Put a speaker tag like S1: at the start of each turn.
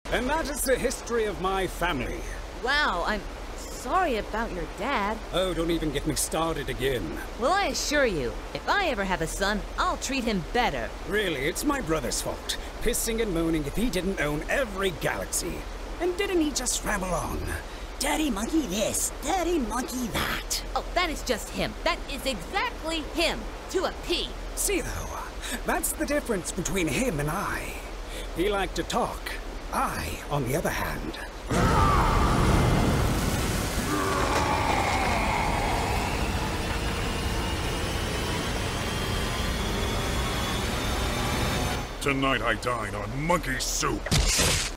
S1: And that is the history of my family.
S2: Wow, I'm sorry about your dad.
S1: Oh, don't even get me started again.
S2: Well, I assure you, if I ever have a son, I'll treat him better.
S1: Really, it's my brother's fault. Pissing and moaning if he didn't own every galaxy. And didn't he just ramble on?
S3: Dirty monkey this, dirty monkey that.
S2: Oh, that is just him. That is exactly him. To a P.
S1: See, though, that's the difference between him and I. He liked to talk. I, on the other hand...
S4: Tonight I dine on monkey soup.